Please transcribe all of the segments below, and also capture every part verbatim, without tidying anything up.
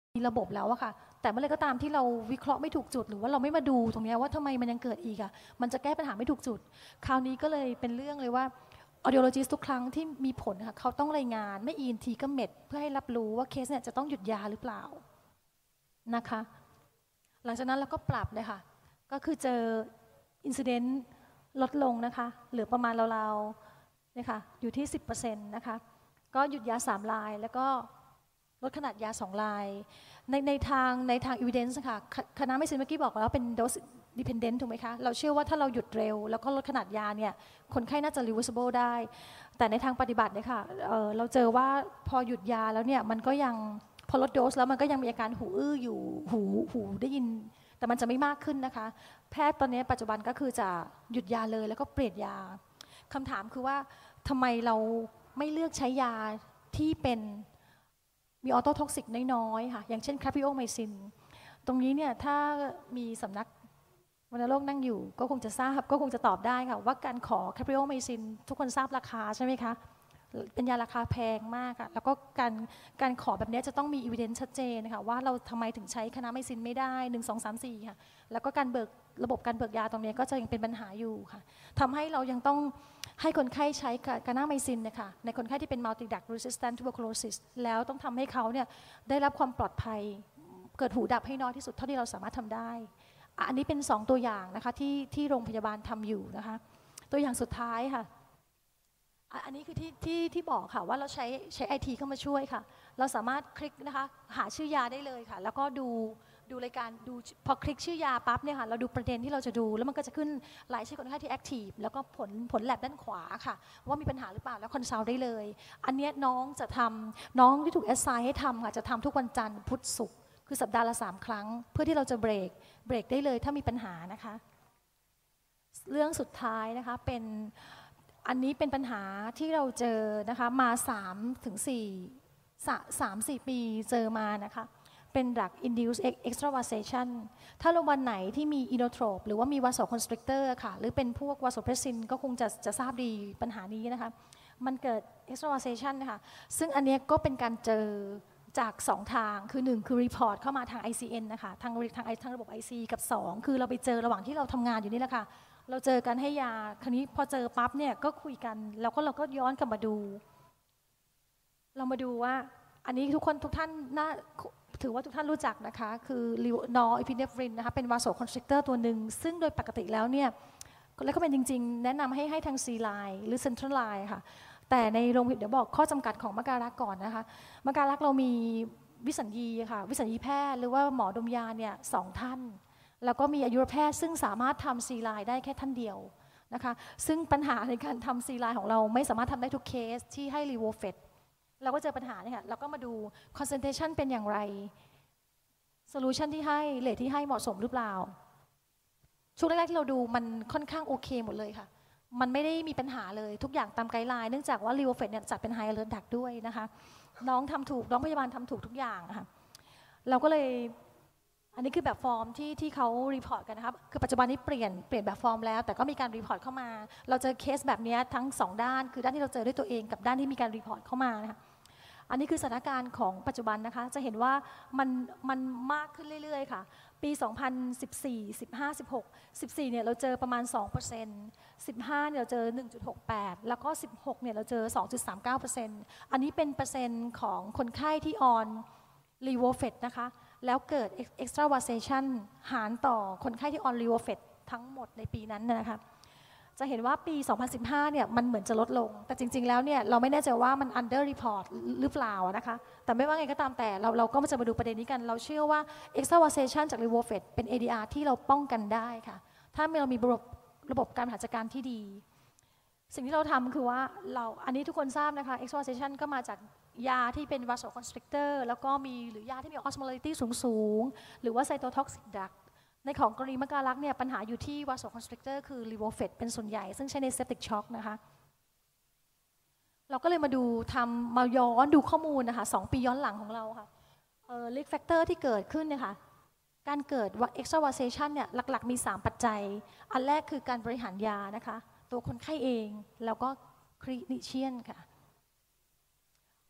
มีระบบแล้วอะค่ะแต่เมื่อไรก็ตามที่เราวิเคราะห์ไม่ถูกจุดหรือว่าเราไม่มาดูตรงนี้ว่าทำไมมันยังเกิดอีกอะมันจะแก้ปัญหาไม่ถูกจุดคราวนี้ก็เลยเป็นเรื่องเลยว่า audiologist ทุกครั้งที่มีผลค่ะเขาต้องรายงานไม่ อี เอ็น ที ก็ เมด เพื่อให้รับรู้ว่าเคสเนี่ยจะต้องหยุดยาหรือเปล่านะคะหลังจากนั้นเราก็ปรับเลยค่ะก็คือเจอ incident ลดลงนะคะเหลือประมาณราวๆเนี่ยค่ะอยู่ที่ สิบเปอร์เซ็นต์ นะคะก็หยุดยาสามรายแล้วก็ลดขนาดยาสองรายในในทางในทาง evidence ค่ะคณะไม่ซินเมื่อกี้บอกแล้วเป็น dose dependent ถูกไหมคะเราเชื่อว่าถ้าเราหยุดเร็วแล้วก็ลดขนาดยาเนี่ยคนไข้น่าจะ reversible ได้แต่ในทางปฏิบัติเนี่ยค่ะ เอ่อ เราเจอว่าพอหยุดยาแล้วเนี่ยมันก็ยังพอลดโดสแล้วมันก็ยังมีอาการหูอื้ออยู่หูหูได้ยินแต่มันจะไม่มากขึ้นนะคะแพทย์ตอนนี้ปัจจุบันก็คือจะหยุดยาเลยแล้วก็เปลี่ยนยาคำถามคือว่าทำไมเราไม่เลือกใช้ยาที่เป็นมีออโตท็อกซิกน้อยๆค่ะอย่างเช่นคาพิโอไมซินตรงนี้เนี่ยถ้ามีสำนักวัณโรคนั่งอยู่ก็คงจะทราบก็คงจะตอบได้ค่ะว่าการขอคาพิโอไมซินทุกคนทราบราคาใช่ไหมคะเป็นยาราคาแพงมากค่ะแล้วก็การการขอแบบนี้จะต้องมีอีเวนต์ชัดเจนนะคะว่าเราทำไมถึงใช้คณะไมซินไม่ได้หนึ่งสองสามสี่ค่ะแล้วก็การเบิกระบบการเบิกยาตรงนี้ก็จะยังเป็นปัญหาอยู่ค่ะทำให้เรายังต้องให้คนไข้ใช้คณะไมซินนะคะในคนไข้ที่เป็น multi drug resistant tuberculosis แล้วต้องทำให้เขาเนี่ยได้รับความปลอดภัยเกิดหูดับให้น้อยที่สุดเท่าที่เราสามารถทำได้อันนี้เป็นสองตัวอย่างนะคะที่ที่โรงพยาบาลทำอยู่นะคะตัวอย่างสุดท้ายค่ะอันนี้คือที่ที่ที่บอกค่ะว่าเราใช้ใช้ไอทีเข้ามาช่วยค่ะเราสามารถคลิกนะคะหาชื่อยาได้เลยค่ะแล้วก็ดูดูรายการดูพอคลิกชื่อยาปั๊บเนี่ยค่ะเราดูประเด็นที่เราจะดูแล้วมันก็จะขึ้นรายชื่อคนไข้ที่แอคทีฟแล้วก็ผลผลแลบด้านขวาค่ะว่ามีปัญหาหรือเปล่าแล้วคอนซัลท์ได้เลยอันนี้น้องจะทำน้องที่ถูกแอสไซน์ให้ทำค่ะจะทำทุกวันจันทร์พุธศุกร์คือสัปดาห์ละสามครั้งเพื่อที่เราจะเบรกเบรกได้เลยถ้ามีปัญหานะคะเรื่องสุดท้ายนะคะเป็นอันนี้เป็นปัญหาที่เราเจอนะคะมาสามถึงสี่สามสี่ปีเจอมานะคะเป็น drug induced extravasation ถ้าโรงพยาบาลไหนที่มี inotrope หรือว่ามี vasoconstrictor ค่ะหรือเป็นพวก vasopressin ก็คงจะจะทราบดีปัญหานี้นะคะมันเกิด extravasation นะคะซึ่งอันนี้ก็เป็นการเจอจากสองทางคือหนึ่งคือ report เข้ามาทาง ไอ ซี เอ็น นะคะทางทางทางระบบ ไอ ซี กับสองคือเราไปเจอระหว่างที่เราทำงานอยู่นี่แหละค่ะเราเจอกันให้ยาคราวนี้พอเจอปั๊บเนี่ยก็คุยกันแล้วก็เราก็ย้อนกลับมาดูเรามาดูว่าอันนี้ทุกคนทุกท่านน่าถือว่าทุกท่านรู้จักนะคะคือนอร์เอพิเนฟรินนะคะเป็นวาโซคอนสตริกเตอร์ตัวหนึ่งซึ่งโดยปกติแล้วเนี่ยแล้วก็เป็นจริงๆแนะนำให้ให้ทางซีไลน์หรือเซ็นทรัลไลน์ค่ะแต่ในโรงพยาบาลเดี๋ยวบอกข้อจำกัดของมการักษ์ก่อนนะคะมการักษ์เรามีวิสัญญีค่ะวิสัญญีแพทย์หรือว่าหมอดมยาเนี่ยสองท่านแล้วก็มีอายุรแพทย์ซึ่งสามารถทำซีไลน์ได้แค่ท่านเดียวนะคะซึ่งปัญหาในการทำซีไลน์ของเราไม่สามารถทำได้ทุกเคสที่ให้รีโวเฟตเราก็เจอปัญหาเนี่ยค่ะเราก็มาดู concentration เป็นอย่างไร solution ที่ให้เรทที่ให้เหมาะสมหรือเปล่าช่วงแรกๆที่เราดูมันค่อนข้างโอเคหมดเลยค่ะมันไม่ได้มีปัญหาเลยทุกอย่างตามไกด์ไลน์เนื่องจากว่ารีโวเฟตเนี่ยจัดเป็น high alert drug ด้วยนะคะน้องทำถูกน้องพยาบาลทำถูกทุกอย่างค่ะเราก็เลยอันนี้คือแบบฟอร์มที่ที่เขารีพอร์ตกันนะครับคือปัจจุบันนี้เปลี่ยนเปลี่ยนแบบฟอร์มแล้วแต่ก็มีการรีพอร์ตเข้ามาเราเจอเคสแบบนี้ทั้งสองด้านคือด้านที่เราเจอด้วยตัวเองกับด้านที่มีการรีพอร์ตเข้ามานะคะอันนี้คือสถานการณ์ของปัจจุบันนะคะจะเห็นว่ามันมันมากขึ้นเรื่อยๆค่ะปีสองพันสิบสี่ สิบห้า สิบหก สิบสี่เนี่ยเราเจอประมาณ สองเปอร์เซ็นต์ สิบห้าเนี่ยเราเจอ หนึ่งจุดหกแปด แล้วก็สิบหกเนี่ยเราเจอ สองจุดสามเก้าเปอร์เซ็นต์ อันนี้เป็นเปอร์เซ็นต์ของคนไข้ที่ออนรีโวเฟตนะคะแล้วเกิด extravasation หารต่อคนไข้ที่ออนรีโวเฟตทั้งหมดในปีนั้นนะคะจะเห็นว่าปีสองพันสิบห้าเนี่ยมันเหมือนจะลดลงแต่จริงๆแล้วเนี่ยเราไม่แน่ใจว่ามัน under report หรือเปล่านะคะแต่ไม่ว่าไงก็ตามแต่เราเราก็จะมาดูประเด็นนี้กันเราเชื่อว่า extravasation จาก Revofed เป็น เอ ดี อาร์ ที่เราป้องกันได้ค่ะถ้าเรามีระบบระบบการบริหารจัดการที่ดีสิ่งที่เราทำคือว่าเราอันนี้ทุกคนทราบนะคะ extravasation ก็มาจากยาที่เป็น vasoconstrictor แล้วก็มีหรือยาที่มี osmolality สูงๆหรือว่า cytotoxic drugในของกรณีมะการักษ์เนี่ยปัญหาอยู่ที่ vasoconstrictor คือ Revofed เป็นส่วนใหญ่ซึ่งใช้ใน septic shock นะคะเราก็เลยมาดูทำมาย้อนดูข้อมูลนะคะสองปีย้อนหลังของเราค่ะเอ่อ risk factor ที่เกิดขึ้นเนี่ยค่ะการเกิด extravasation เนี่ยหลักๆมีสามปัจจัยอันแรกคือการบริหารยานะคะตัวคนไข้เองแล้วก็ clinician ค่ะ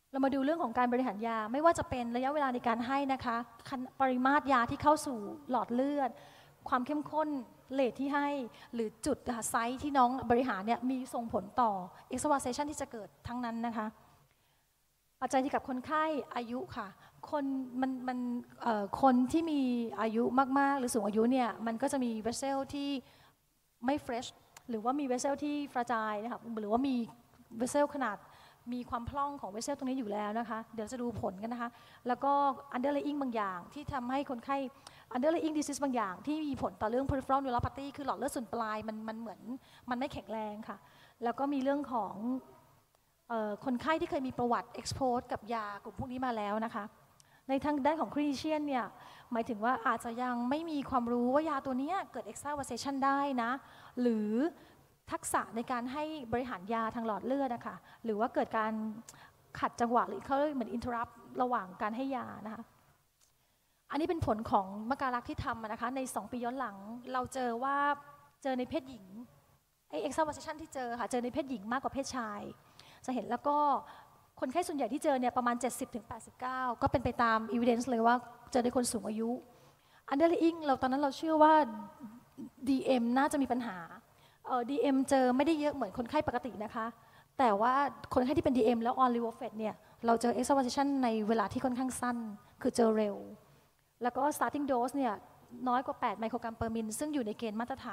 เรามาดูเรื่องของการบริหารยาไม่ว่าจะเป็นระยะเวลาในการให้นะคะปริมาตรยาที่เข้าสู่หลอดเลือดความเข้มข้นเลทที่ให้หรือจุดไซส์ที่น้องบริหารเนี่ยมีส่งผลต่อ exacerbation ที่จะเกิดทั้งนั้นนะคะปัจจัยที่กับคนไข้อายุค่ะคนมันมันคนที่มีอายุมากๆหรือสูงอายุเนี่ยมันก็จะมีเวสเซลที่ไม่ fresh หรือว่ามีเวสเซลที่ฟราจายนะคะหรือว่ามีเวสเซลขนาดมีความพร่องของเวสเซลตรงนี้อยู่แล้วนะคะเดี๋ยวจะดูผลกันนะคะแล้วก็ underlying บางอย่างที่ทำให้คนไข้ underlying disease บางอย่างที่มีผลต่อเรื่อง peripheral neuropathy คือหลอดเลือดส่วนปลายมันมันเหมือนมันไม่แข็งแรงค่ะแล้วก็มีเรื่องของคนไข้ที่เคยมีประวัติ expose กับยากลุ่มพวกนี้มาแล้วนะคะในทางด้านของ clinician เนี่ยหมายถึงว่าอาจจะยังไม่มีความรู้ว่ายาตัวนี้เกิด exacerbation ได้นะหรือทักษะในการให้บริหารยาทางหลอดเลือดนะคะหรือว่าเกิดการขัดจังหวะหรือเขาเหมือน interrupt ระหว่างการให้ยานะคะอันนี้เป็นผลของมการักษ์ที่ทำนะคะในสองปีย้อนหลังเราเจอว่าเจอในเพศหญิงไอ้ exacerbation ที่เจอค่ะเจอในเพศหญิงมากกว่าเพศชายจะเห็นแล้วก็คนไข้ส่วนใหญ่ที่เจอเนี่ยประมาณ เจ็ดสิบถึงแปดสิบเก้า ก็เป็นไปตาม evidence เลยว่าเจอในคนสูงอายุ underlying เราตอนนั้นเราเชื่อว่า ดี เอ็ม น่าจะมีปัญหาเอ่อ ดี เอ็ม เจอไม่ได้เยอะเหมือนคนไข้ปกตินะคะแต่ว่าคนไข้ที่เป็น ดี เอ็ม แล้ว on Revofed เนี่ยเราเจอ exacerbation ในเวลาที่ค่อนข้างสั้นคือเจอเร็วแล้วก็ starting dose เนี่ยน้อยกว่าแปดไมโครกรัมเปอร์มิลซึ่งอยู่ในเกณฑ์มาตรฐาน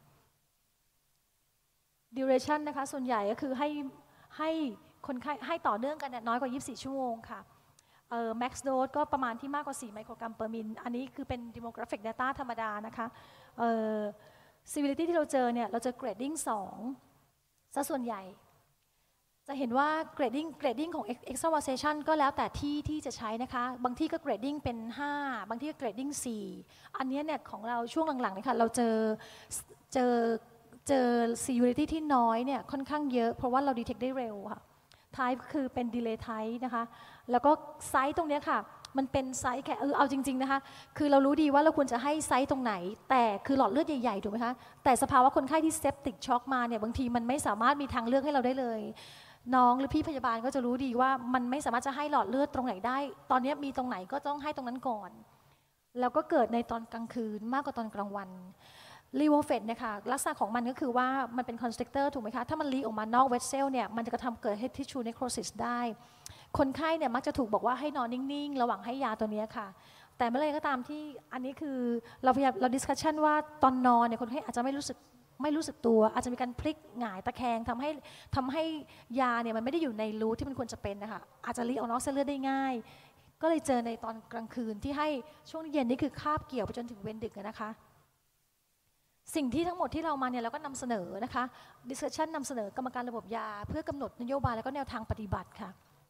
duration นะคะส่วนใหญ่ก็คือให้ให้คนไข้ให้ต่อเนื่องกันน้อยกว่ายี่สิบสี่ชั่วโมงค่ะเอ่อ max dose ก็ประมาณที่มากกว่าสี่ไมโครกรัมเปอร์มิลอันนี้คือเป็น demographic data ธรรมดานะคะเอ่อ severity ที่เราเจอเนี่ยเราเจอ grading สองซะส่วนใหญ่จะเห็นว่า grading grading ของ exacerbation ก็แล้วแต่ที่ที่จะใช้นะคะบางที่ก็ grading เป็นห้าบางที่ก็ grading สี่อันนี้เนี่ยของเราช่วงหลังๆเนี่ยค่ะเราเจอเจอเจอ severity ที่น้อยเนี่ยค่อนข้างเยอะเพราะว่าเรา detect ได้เร็วค่ะ type คือเป็น delay type นะคะแล้วก็ไซส์ตรงนี้ค่ะมันเป็นไซส์แค่เออเอาจริงๆนะคะคือเรารู้ดีว่าเราควรจะให้ไซส์ตรงไหนแต่คือหลอดเลือดใหญ่ๆถูกไหมคะแต่สภาวะคนไข้ที่เซปติกช็อกมาเนี่ยบางทีมันไม่สามารถมีทางเลือกให้เราได้เลยน้องหรือพี่พยาบาลก็จะรู้ดีว่ามันไม่สามารถจะให้หลอดเลือดตรงไหนได้ตอนนี้มีตรงไหนก็ต้องให้ตรงนั้นก่อนแล้วก็เกิดในตอนกลางคืนมากกว่าตอนกลางวันรีโวเฟตเนี่ยค่ะลักษณะของมันก็คือว่ามันเป็นคอนสตริกเตอร์ถูกไหมคะถ้ามันลีออกมานอกเวสเซลเนี่ยมันจะกระทำเกิดให้ทิชชูเนโครซิสได้คนไข้เนี่ยมักจะถูกบอกว่าให้นอนนิ่งๆระหว่างให้ยาตัวนี้ค่ะแต่เมื่อไรก็ตามที่อันนี้คือเราพยายามเราดิสคัชชันว่าตอนนอนเนี่ยคนไข้อาจจะไม่รู้สึกไม่รู้สึกตัวอาจจะมีการพลิกหงายตะแคงทำให้ทำให้ยาเนี่ยมันไม่ได้อยู่ในรูที่มันควรจะเป็นนะคะอาจจะลีออกนอกเส้นเลือดได้ง่ายก็เลยเจอในตอนกลางคืนที่ให้ช่วงเย็นนี่คือคาบเกี่ยวไปจนถึงเวรดึกนะคะสิ่งที่ทั้งหมดที่เรามาเนี่ยเราก็นำเสนอนะคะ discussion นำเสนอกรรมการระบบยาเพื่อกำหนดนโยบายแล้วก็แนวทางปฏิบัติค่ะ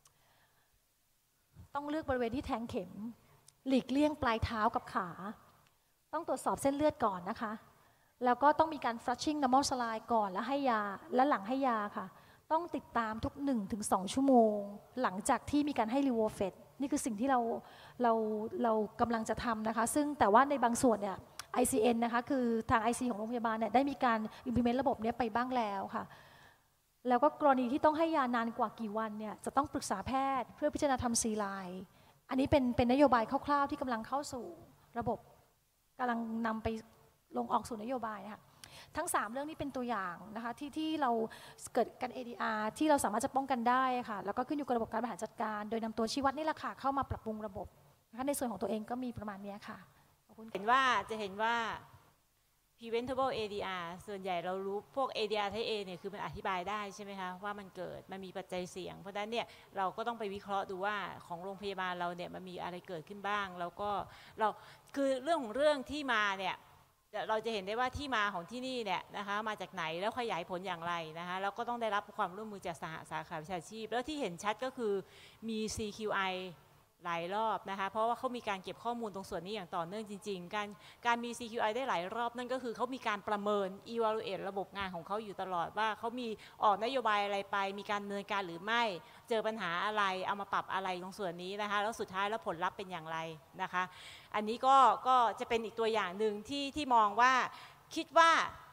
ต้องเลือกบริเวณที่แทงเข็มหลีกเลี่ยงปลายเท้ากับขาต้องตรวจสอบเส้นเลือดก่อนนะคะแล้วก็ต้องมีการ flushing normal saline ก่อนแล้วให้ยาและหลังให้ยาค่ะต้องติดตามทุก หนึ่งถึงสอง ชั่วโมงหลังจากที่มีการให้ Revofed นี่คือสิ่งที่เราเราเรากำลังจะทำนะคะซึ่งแต่ว่าในบางส่วนเนี่ยไอ ซี เอ็น นะคะคือทาง ไอ ซี ของโรงพยาบาลเนี่ยได้มีการ implement ระบบนี้ไปบ้างแล้วค่ะแล้วก็กรณีที่ต้องให้ยานานกว่ากี่วันเนี่ยจะต้องปรึกษาแพทย์เพื่อพิจารณาทำซีไลน์อันนี้เป็นเป็นนโยบายคร่าวๆที่กำลังเข้าสู่ระบบกำลังนำไปลงออกสู่นโยบายนะคะทั้งสามเรื่องนี้เป็นตัวอย่างนะคะที่ที่เราเกิดกัน เอ ดี อาร์ ที่เราสามารถจะป้องกันได้ค่ะแล้วก็ขึ้นอยู่กับระบบการบริหารจัดการโดยนำตัวชี้วัดนี่แหละค่ะเข้ามาปรับปรุงระบบนะคะในส่วนของตัวเองก็มีประมาณนี้ค่ะเห็นว่าจะเห็นว่า preventable เอ ดี อาร์ ส่วนใหญ่เรารู้พวก เอ ดี อาร์ type A เนี่ยคือมันอธิบายได้ใช่ไหมคะว่ามันเกิดมันมีปัจจัยเสี่ยงเพราะฉะนั้นเนี่ยเราก็ต้องไปวิเคราะห์ดูว่าของโรงพยาบาลเราเนี่ยมันมีอะไรเกิดขึ้นบ้างแล้วก็เราคือเรื่องของเรื่องที่มาเนี่ยเราจะเห็นได้ว่าที่มาของที่นี่เนี่ยนะคะมาจากไหนแล้วขยายผลอย่างไรนะคะแล้วก็ต้องได้รับความร่วมมือจากสหสาขาวิชาชีพแล้วที่เห็นชัดก็คือมี ซี คิว ไอหลายรอบนะคะเพราะว่าเขามีการเก็บข้อมูลตรงส่วนนี้อย่างต่อเนื่องจริงๆการการมี ซี คิว ไอ ได้หลายรอบนั่นก็คือเขามีการประเมิน evaluate ระบบงานของเขาอยู่ตลอดว่าเขามีออกนโยบายอะไรไปมีการดำเนินการหรือไม่เจอปัญหาอะไรเอามาปรับอะไรตรงส่วนนี้นะคะแล้วสุดท้ายแล้วผลลัพธ์เป็นอย่างไรนะคะอันนี้ก็ก็จะเป็นอีกตัวอย่างหนึ่งที่ที่มองว่าคิดว่า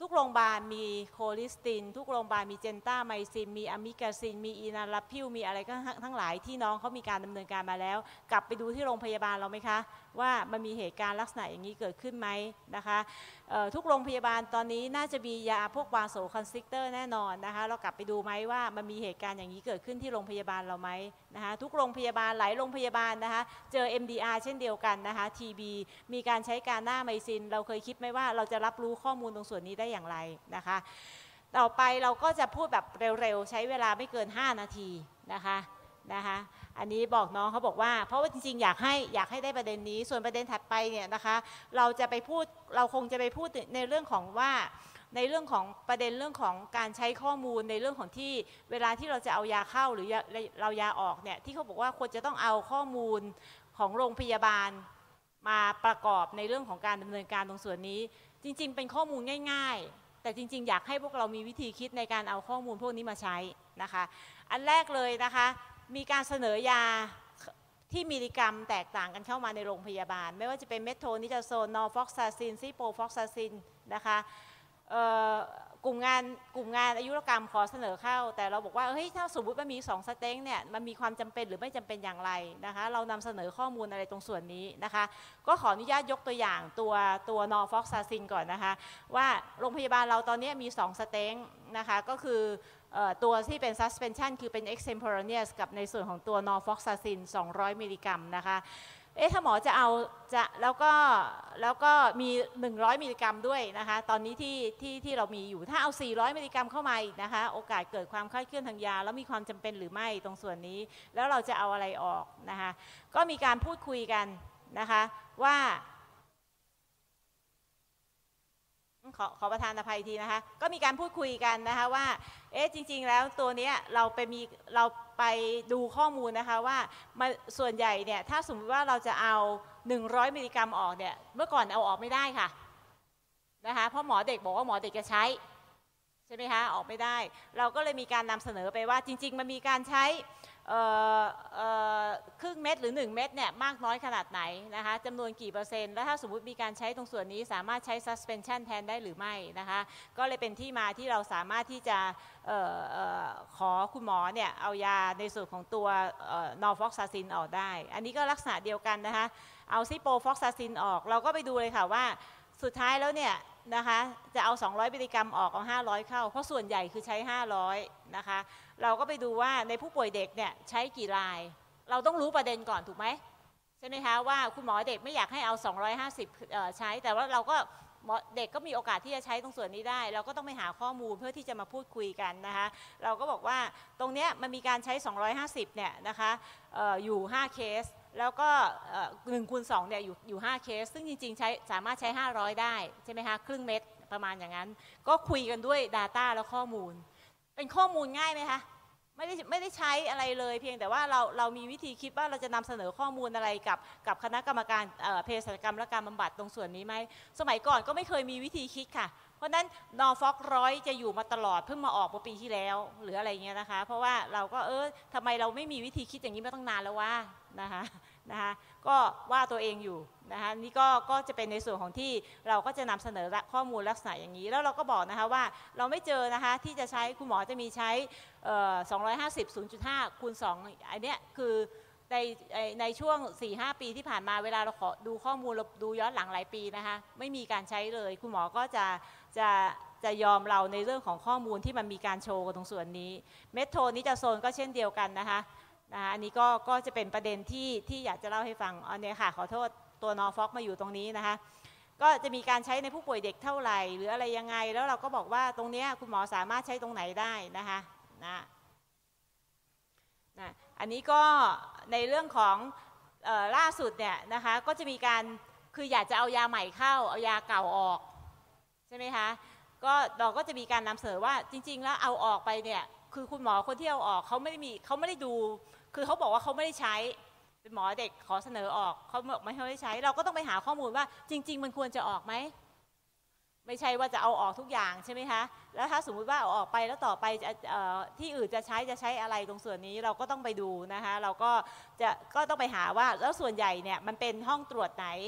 ทุกโรงพยาบาลมีโคลิสตินทุกโรงพยาบาลมีเจนต้าไมซินมีอะมิกาซินมีอีนาลาพิวมีอะไรก็ทั้งหลายที่น้องเขามีการดำเนินการมาแล้วกลับไปดูที่โรงพยาบาลเราไหมคะว่ามันมีเหตุการณ์ลักษณะอย่างนี้เกิดขึ้นไหมนะคะทุกโรงพยาบาลตอนนี้น่าจะมียาพวกวาโซคอนสตริกเตอร์แน่นอนนะคะเรากลับไปดูไหมว่ามันมีเหตุการณ์อย่างนี้เกิดขึ้นที่โรงพยาบาลเราไหมนะคะทุกโรงพยาบาลหลายโรงพยาบาลนะคะเจอ เอ็ม ดี อาร์ เช่นเดียวกันนะคะ ที บี มีการใช้การหน้าไมซินเราเคยคิดไหมว่าเราจะรับรู้ข้อมูลตรงส่วนนี้ได้อย่างไรนะคะต่อไปเราก็จะพูดแบบเร็วๆใช้เวลาไม่เกินห้านาทีนะคะนะคะอันนี้บอกน้องเขาบอกว่าเพราะว่าจริงๆอยากให้อยากให้ได้ประเด็นนี้ส่วนประเด็นถัดไปเนี่ยนะคะเราจะไปพูดเราคงจะไปพูดในเรื่องของว่าในเรื่องของประเด็นเรื่องของการใช้ข้อมูลในเรื่องของที่เวลาที่เราจะเอายาเข้าหรือเรายาออกเนี่ยที่เขาบอกว่าควรจะต้องเอาข้อมูลของโรงพยาบาลมาประกอบในเรื่องของการดำเนินการตรงส่วนนี้จริงๆเป็นข้อมูลง่ายๆแต่จริงๆอยากให้พวกเรามีวิธีคิดในการเอาข้อมูลพวกนี้มาใช้นะคะอันแรกเลยนะคะมีการเสนอยาที่มิลลิกรัมแตกต่างกันเข้ามาในโรงพยาบาลไม่ว่าจะเป็นเมทโทนิดาโซนนอร์ฟอกซาซินซิโปฟอกซาซินนะคะกลุ่มงานกลุ่มงานอายุรกรรมขอเสนอเข้าแต่เราบอกว่าเฮ้ยถ้าสมมติว่ามีสองสเต็งเนี่ยมันมีความจำเป็นหรือไม่จำเป็นอย่างไรนะคะเรานำเสนอข้อมูลอะไรตรงส่วนนี้นะคะก็ขออนุญาตยกตัวอย่างตัวตัวนอร์ฟอกซาซินก่อนนะคะว่าโรงพยาบาลเราตอนนี้มีสองสเต็งนะคะก็คือตัวที่เป็น suspension คือเป็น extemporaneous กับในส่วนของตัว norfloxacin สองร้อยมิลลิกรัมนะคะเอ๊ะถ้าหมอจะเอาจะแล้วก็แล้วก็มีหนึ่งร้อยมิลลิกรัมด้วยนะคะตอนนี้ที่ที่ที่เรามีอยู่ถ้าเอาสี่ร้อยมิลลิกรัมเข้ามาอีกนะคะโอกาสเกิดความคลาดเคลื่อนทางยาแล้วมีความจำเป็นหรือไม่ตรงส่วนนี้แล้วเราจะเอาอะไรออกนะคะก็มีการพูดคุยกันนะคะว่าขอขอประทานอภัยทีนะคะก็มีการพูดคุยกันนะคะว่าเอ๊ะจริงๆแล้วตัวนี้เราไปมีเราไปดูข้อมูลนะคะว่าส่วนใหญ่เนี่ยถ้าสมมติว่าเราจะเอาหนึ่งร้อยมิลลิกรัมออกเนี่ยเมื่อก่อนเอาออกไม่ได้ค่ะนะคะเพราะหมอเด็กบอกว่าหมอเด็กจะใช้ใช่ไหมคะออกไม่ได้เราก็เลยมีการนำเสนอไปว่าจริงๆมันมีการใช้ครึ่งเม็ดหรือหนึ่งเม็ดเนี่ยมากน้อยขนาดไหนนะคะจำนวนกี่เปอร์เซ็นต์แล้วถ้าสมมุติมีการใช้ตรงส่วนนี้สามารถใช้ suspension แทนได้หรือไม่นะคะก็เลยเป็นที่มาที่เราสามารถที่จะขอคุณหมอเนี่ยเอายาในส่วนของตัวนอร์ฟอกซาซินออกได้อันนี้ก็ลักษณะเดียวกันนะคะเอาซิโปฟอกซาซินออกเราก็ไปดูเลยค่ะว่าสุดท้ายแล้วเนี่ยนะคะจะเอาสองร้อยมิลลิกรัมออกเอาห้าร้อยเข้าเพราะส่วนใหญ่คือใช้ห้าร้อยนะคะเราก็ไปดูว่าในผู้ป่วยเด็กเนี่ยใช้กี่รายเราต้องรู้ประเด็นก่อนถูกไหมใช่ไหมคะว่าคุณหมอเด็กไม่อยากให้เอาสองร้อยห้าสิบเอ่อใช้แต่ว่าเราก็เด็กก็มีโอกาสที่จะใช้ตรงส่วนนี้ได้เราก็ต้องไปหาข้อมูลเพื่อที่จะมาพูดคุยกันนะคะเราก็บอกว่าตรงเนี้ยมันมีการใช้สองร้อยห้าสิบเนี่ยนะคะเอ่ออยู่ห้าเคสแล้วก็หนึ่งคูณสองเนี่ยอยู่อยู่ห้าเคสซึ่งจริงๆใช้สามารถใช้ห้าร้อยได้ใช่ไหมคะครึ่งเม็ดประมาณอย่างนั้นก็คุยกันด้วย Data และข้อมูลเป็นข้อมูลง่ายไหมคะไม่ได้ไม่ได้ใช้อะไรเลยเพียงแต่ว่าเราเรามีวิธีคิดว่าเราจะนำเสนอข้อมูลอะไรกับกับคณะกรรมการเภสัชกรรมและการบำบัดตรงส่วนนี้ไหมสมัยก่อนก็ไม่เคยมีวิธีคิดค่ะเพราะนั้นนอร์ฟอกร้อยจะอยู่มาตลอดเพิ่งมาออกเมื่อปีที่แล้วหรืออะไรเงี้ยนะคะเพราะว่าเราก็เออทำไมเราไม่มีวิธีคิดอย่างนี้มาตั้งนานแล้ววะนะคะนะคะก็ว่าตัวเองอยู่นะคะนี่ก็ก็จะเป็นในส่วนของที่เราก็จะนำเสนอข้อมูลลักษณะอย่างนี้แล้วเราก็บอกนะคะว่าเราไม่เจอนะคะที่จะใช้คุณหมอจะมีใช้สองร้อยห้าสิบ ศูนย์จุดห้า คูณสองอันเนี้ยคือในในช่วง สี่ห้า ปีที่ผ่านมาเวลาเราขอดูข้อมูลเราดูย้อนหลังหลายปีนะคะไม่มีการใช้เลยคุณหมอก็จะจะจะยอมเราในเรื่องของข้อมูลที่มันมีการโชว์กันตรงส่วนนี้เมทโทนิดาโซนก็เช่นเดียวกันนะคะนะคะอันนี้ก็ก็จะเป็นประเด็นที่ที่อยากจะเล่าให้ฟังอันนี้ค่ะขอโทษตัวนอร์ฟอกมาอยู่ตรงนี้นะคะก็จะมีการใช้ในผู้ป่วยเด็กเท่าไหร่หรืออะไรยังไงแล้วเราก็บอกว่าตรงนี้คุณหมอสามารถใช้ตรงไหนได้นะคะนะนะอันนี้ก็ในเรื่องของเอ่อล่าสุดเนี่ยนะคะก็จะมีการคืออยากจะเอายาใหม่เข้าเอายาเก่าออกใช่ไหมคะก็เราก็จะมีการนำเสนอว่าจริงๆแล้วเอาออกไปเนี่ยคือคุณหมอคนที่เอาออกเขาไม่ได้มีเขาไม่ได้ดูคือเขาบอกว่าเขาไม่ได้ใช้เป็นหมอเด็กขอเสนอออกเขาบอกไม่ได้ใช้เราก็ต้องไปหาข้อมูลว่าจริงๆมันควรจะออกไหมไม่ใช่ว่าจะเอาออกทุกอย่างใช่ไหมคะแล้วถ้าสมมุติว่าเอาออกไปแล้วต่อไปที่อื่นจะใช้จะใช้อะไรตรงส่วนนี้เราก็ต้องไปดูนะคะเราก็จะก็ต้องไปหาว่าแล้วส่วนใหญ่เนี่ยมันเป็นห้องตรวจไหน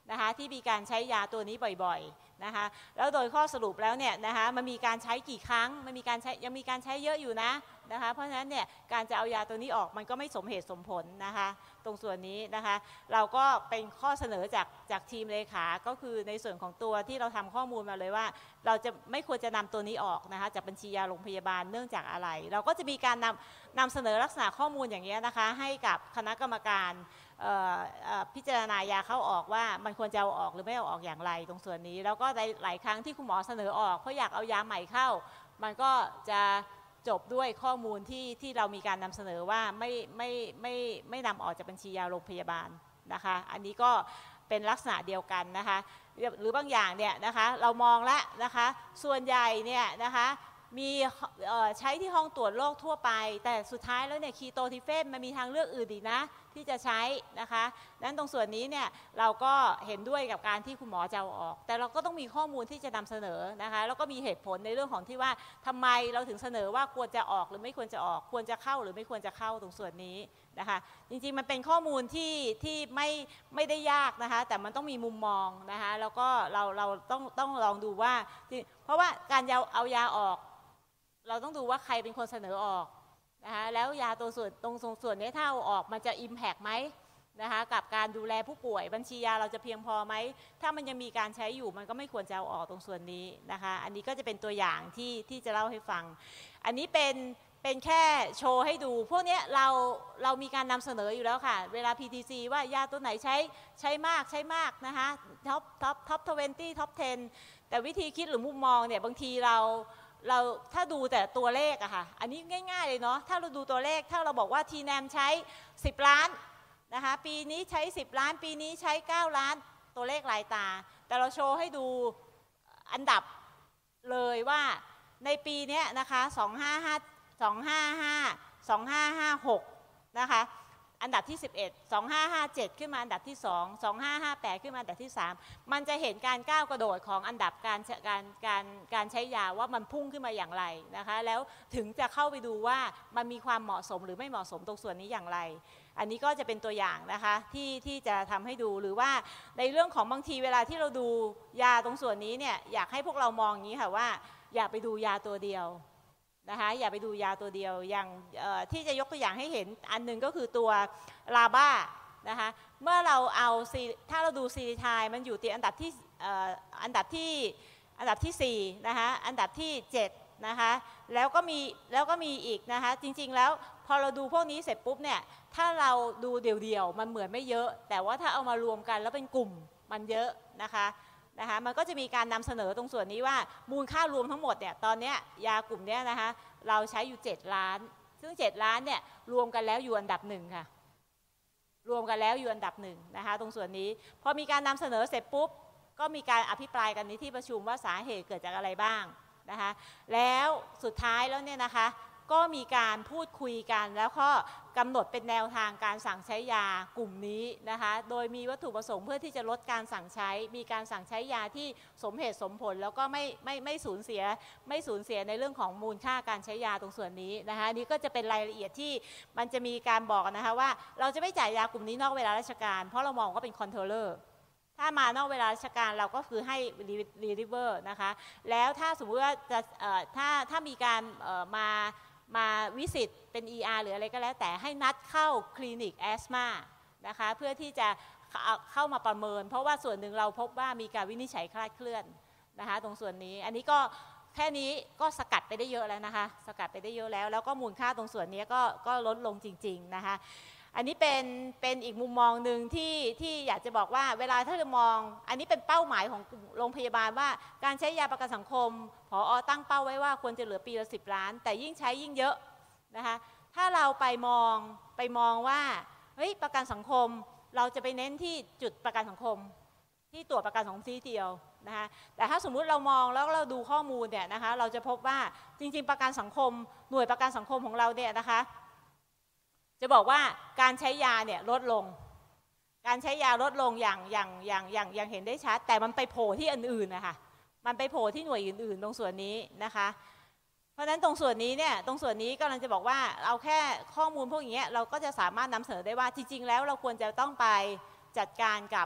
นะคะที่มีการใช้ยาตัวนี้บ่อยๆนะคะแล้วโดยข้อสรุปแล้วเนี่ยนะคะมันมีการใช้กี่ครั้งมันมีการใช้ยังมีการใช้เยอะอยู่นะนะคะเพราะฉะนั้นเนี่ยการจะเอายาตัวนี้ออกมันก็ไม่สมเหตุสมผลนะคะตรงส่วนนี้นะคะเราก็เป็นข้อเสนอจากจากทีมเลขาก็คือในส่วนของตัวที่เราทำข้อมูลมาเลยว่าเราจะไม่ควรจะนำตัวนี้ออกนะคะจากบัญชียาโรงพยาบาลเนื่องจากอะไรเราก็จะมีการนำนำเสนอลักษณะข้อมูลอย่างนี้นะคะให้กับคณะกรรมการพิจารณายาเข้าออกว่ามันควรจะเอาออกหรือไม่เอาออกอย่างไรตรงส่วนนี้แล้วก็ในหลายครั้งที่คุณหมอเสนอออกเพราะอยากเอายาใหม่เข้ามันก็จะจบด้วยข้อมูลที่ที่เรามีการนำเสนอว่าไม่ไม่ไม่ไม่นำออกจากบัญชียาโรงพยาบาลนะคะอันนี้ก็เป็นลักษณะเดียวกันนะคะหรือบางอย่างเนี่ยนะคะเรามองแล้วนะคะส่วนใหญ่เนี่ยนะคะมีใช้ที่ห้องตรวจโรคทั่วไปแต่สุดท้ายแล้วเนี่ยคีโตทิเฟนมันมีทางเลือกอื่นอีกนะที่จะใช้นะคะนั้นตรงส่วนนี้เนี่ยเราก็เห็นด้วยกับการที่คุณหมอจะเอาออกแต่เราก็ต้องมีข้อมูลที่จะนำเสนอนะคะแล้วก็มีเหตุผลในเรื่องของที่ว่าทำไมเราถึงเสนอว่าควรจะออกหรือไม่ควรจะออกควรจะเข้าหรือไม่ควรจะเข้าตรงส่วนนี้นะคะจริงๆมันเป็นข้อมูลที่ที่ไม่ไม่ได้ยากนะคะแต่มันต้องมีมุมมองนะคะแล้วก็เราเราต้องต้องลองดูว่าเพราะว่าการเอายาออกเราต้องดูว่าใครเป็นคนเสนอออกนะคะแล้วยาตัวส่วนตรงส่วนนี้ถ้าเอาออกมันจะ impact ไหมนะคะกับการดูแลผู้ป่วยบัญชียาเราจะเพียงพอไหมถ้ามันยังมีการใช้อยู่มันก็ไม่ควรจะเอาออกตรงส่วนนี้นะคะอันนี้ก็จะเป็นตัวอย่างที่ที่จะเล่าให้ฟังอันนี้เป็นเป็นแค่โชว์ให้ดูพวกนี้เราเรามีการนำเสนออยู่แล้วค่ะเวลา พี ที ซี ว่ายาตัวไหนใช้ใช้มากใช้มากนะคะท็อปท็อปท็อปยี่สิบท็อปสิบแต่วิธีคิดหรือมุมมองเนี่ยบางทีเราเราถ้าดูแต่ตัวเลขอะค่ะอันนี้ง่ายๆเลยเนาะถ้าเราดูตัวเลขถ้าเราบอกว่าทีแนมใช้สิบล้านนะคะปีนี้ใช้สิบล้านปีนี้ใช้เก้าล้านตัวเลขลายตาแต่เราโชว์ให้ดูอันดับเลยว่าในปีนี้นะคะสองห้าห้า สองห้าห้า สองห้าห้าหกนะคะอันดับที่สิบเอ็ด สองห้าห้าเจ็ดขึ้นมาอันดับที่สอง สองห้าห้าแปดขึ้นมาอันดับที่สามมันจะเห็นการก้าวกระโดดของอันดับการการการการใช้ยาว่ามันพุ่งขึ้นมาอย่างไรนะคะแล้วถึงจะเข้าไปดูว่ามันมีความเหมาะสมหรือไม่เหมาะสมตรงส่วนนี้อย่างไรอันนี้ก็จะเป็นตัวอย่างนะคะที่ที่จะทำให้ดูหรือว่าในเรื่องของบางทีเวลาที่เราดูยาตรงส่วนนี้เนี่ยอยากให้พวกเรามองอย่างนี้ค่ะว่าอย่าไปดูยาตัวเดียวนะคะอย่าไปดูยาตัวเดียวอย่างที่จะยกตัวอย่างให้เห็นอันนึงก็คือตัวลาบ้านะคะเมื่อเราเอาถ้าเราดูซีริไทน์มันอยู่ที่อันดับที่อันดับที่อันดับที่สี่นะคะอันดับที่เจ็ดนะคะแล้วก็มีแล้วก็มีอีกนะคะจริงๆแล้วพอเราดูพวกนี้เสร็จปุ๊บเนี่ยถ้าเราดูเดี่ยวๆมันเหมือนไม่เยอะแต่ว่าถ้าเอามารวมกันแล้วเป็นกลุ่มมันเยอะนะคะนะคะมันก็จะมีการนำเสนอตรงส่วนนี้ว่ามูลค่ารวมทั้งหมดเนี่ยตอนนี้ยากลุ่มนี้นะคะเราใช้อยู่เจ็ดล้านซึ่งเจ็ดล้านเนี่ยรวมกันแล้วอยู่อันดับหนึ่งค่ะรวมกันแล้วอยู่อันดับหนึ่งนะคะตรงส่วนนี้พอมีการนำเสนอเสร็จปุ๊บก็มีการอภิปรายกันในที่ประชุมว่าสาเหตุเกิดจากอะไรบ้างนะคะแล้วสุดท้ายแล้วเนี่ยนะคะก็มีการพูดคุยกันแล้วก็กำหนดเป็นแนวทางการสั่งใช้ยากลุ่มนี้นะคะโดยมีวัตถุประสงค์เพื่อที่จะลดการสั่งใช้มีการสั่งใช้ยาที่สมเหตุสมผลแล้วก็ไม่ไม่ไม่สูญเสียไม่สูญเสียในเรื่องของมูลค่าการใช้ยาตรงส่วนนี้นะคะนี่ก็จะเป็นรายละเอียดที่มันจะมีการบอกนะคะว่าเราจะไม่จ่ายยากลุ่มนี้นอกเวลาราชการเพราะเรามองว่าเป็นคอนโทรลเลอร์ถ้ามานอกเวลาราชการเราก็คือให้รีลิเวอร์นะคะแล้วถ้าสมมติว่าจะถ้าถ้ามีการมามาวิสิตเป็น อี อาร์ หรืออะไรก็แล้วแต่ให้นัดเข้าคลินิกแอสมานะคะเพื่อที่จะเข้ามาประเมินเพราะว่าส่วนหนึ่งเราพบว่ามีการวินิจฉัยคลาดเคลื่อนนะคะตรงส่วนนี้อันนี้ก็แค่นี้ก็สกัดไปได้เยอะแล้วนะคะสกัดไปได้เยอะแล้วแล้วก็มูลค่าตรงส่วนนี้ก็ก็ลดลงจริงๆนะคะอันนี้เป็นเป็นอีกมุมมองหนึ่งที่ที่อยากจะบอกว่าเวลาถ้าเรามองอันนี้เป็นเป้าหมายของโรงพยาบาลว่าการใช้ยาประกันสังคมผอ.ตั้งเป้าไว้ว่าควรจะเหลือปีละสิบล้านแต่ยิ่งใช้ยิ่งเยอะนะคะถ้าเราไปมองไปมองว่าเฮ้ยประกันสังคมเราจะไปเน้นที่จุดประกันสังคมที่ตรวจประกันสังคมที่เดียวนะคะแต่ถ้าสมมุติเรามองแล้วเราดูข้อมูลเนี่ยนะคะเราจะพบว่าจริงๆประกันสังคมหน่วยประกันสังคมของเราเนี่ยนะคะจะบอกว่าการใช้ยาเนี่ยลดลงการใช้ยาลดลงอย่างอย่างอย่างอย่างอย่างเห็นได้ชัดแต่มันไปโผล่ที่อื่นๆนะคะมันไปโผล่ที่หน่วยอื่นๆตรงส่วนนี้นะคะเพราะฉะนั้นตรงส่วนนี้เนี่ยตรงส่วนนี้กำลังจะบอกว่าเอาแค่ข้อมูลพวกอย่างเงี้ยเราก็จะสามารถนำเสนอได้ว่าจริงๆแล้วเราควรจะต้องไปจัดการกับ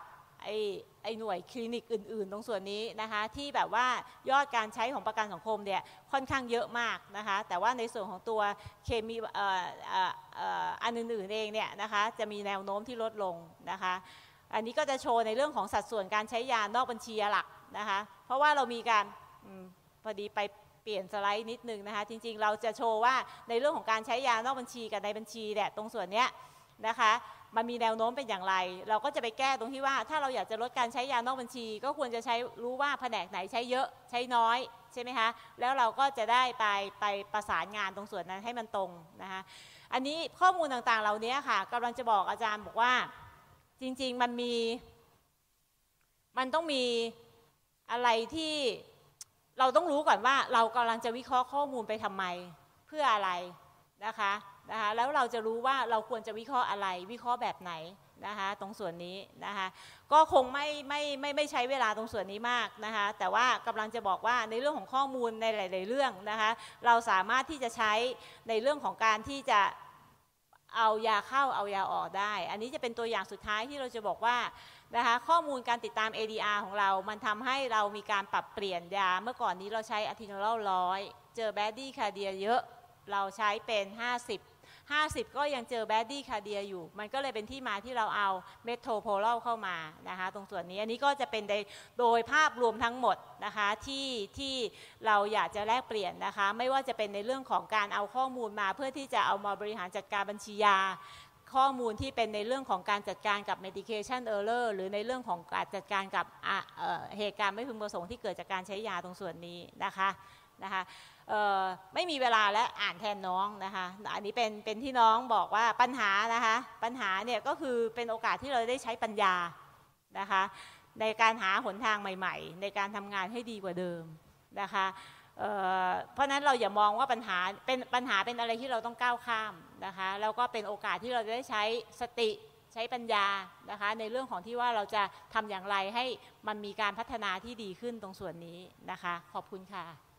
ไอ้ไอ้หน่วยคลินิกอื่นๆตรงส่วนนี้นะคะที่แบบว่ายอดการใช้ของประกันสังคมเนี่ยค่อนข้างเยอะมากนะคะแต่ว่าในส่วนของตัวเคมีเอ่อเอ่อเอ่ออันอื่นๆเองเนี่ยนะคะจะมีแนวโน้มที่ลดลงนะคะอันนี้ก็จะโชว์ในเรื่องของสัดส่วนการใช้ยานอกบัญชีหลักนะคะเพราะว่าเรามีการอพอดีไปเปลี่ยนสไลด์นิดนึงนะคะจริงๆเราจะโชว์ว่าในเรื่องของการใช้ยานอกบัญชีกับในบัญชีเนี่ยตรงส่วนเนี้ยนะคะมันมีแนวโน้มเป็นอย่างไรเราก็จะไปแก้ตรงที่ว่าถ้าเราอยากจะลดการใช้ยานอกบัญชีก็ควรจะใช้รู้ว่าแผนกไหนใช้เยอะใช้น้อยใช่ไหมคะแล้วเราก็จะได้ไปไปประสานงานตรงส่วนนั้นให้มันตรงนะคะอันนี้ข้อมูลต่างๆเหล่านี้ค่ะกำลังจะบอกอาจารย์บอกว่าจริงๆมันมีมันต้องมีอะไรที่เราต้องรู้ก่อนว่าเรากำลังจะวิเคราะห์ข้อมูลไปทำไมเพื่ออะไรนะคะนะคะแล้วเราจะรู้ว่าเราควรจะวิเคราะห์อะไรวิเคราะห์แบบไหนนะคะตรงส่วนนี้นะคะก็คงไม่ไม่ไม่ไม่ใช้เวลาตรงส่วนนี้มากนะคะแต่ว่ากำลังจะบอกว่าในเรื่องของข้อมูลในหลายๆเรื่องนะคะเราสามารถที่จะใช้ในเรื่องของการที่จะเอายาเข้าเอายาออกได้อันนี้จะเป็นตัวอย่างสุดท้ายที่เราจะบอกว่านะคะข้อมูลการติดตาม เอ ดี อาร์ ของเรามันทำให้เรามีการปรับเปลี่ยนยาเมื่อก่อนนี้เราใช้อะทิโนลร้อยเจอแบดดี้คาเดียเยอะเราใช้เป็นห้าสิบ ห้าสิบก็ยังเจอแบดดี้คาเดียอยู่มันก็เลยเป็นที่มาที่เราเอาเมโทรโพลเข้ามานะคะตรงส่วนนี้อันนี้ก็จะเป็นโดยภาพรวมทั้งหมดนะคะที่ที่เราอยากจะแลกเปลี่ยนนะคะไม่ว่าจะเป็นในเรื่องของการเอาข้อมูลมาเพื่อที่จะเอามาบริหารจัดการบัญชียาข้อมูลที่เป็นในเรื่องของการจัดการกับ medication error หรือในเรื่องของการจัดการกับเหตุการณ์ไม่พึงประสงค์ที่เกิดจากการใช้ยาตรงส่วนนี้นะคะนะคะไม่มีเวลาและอ่านแทนน้องนะคะอันนี้เป็นเป็นที่น้องบอกว่าปัญหานะคะปัญหาเนี่ยก็คือเป็นโอกาสที่เราได้ใช้ปัญญานะคะในการหาหนทางใหม่ๆในการทำงานให้ดีกว่าเดิมนะคะเเพราะนั้นเราอย่ามองว่าปัญหาเป็นปัญหาเป็นอะไรที่เราต้องก้าวข้ามนะคะแล้วก็เป็นโอกาสที่เราจะได้ใช้สติใช้ปัญญานะคะในเรื่องของที่ว่าเราจะทำอย่างไรให้มันมีการพัฒนาที่ดีขึ้นตรงส่วนนี้นะคะขอบคุณค่ะ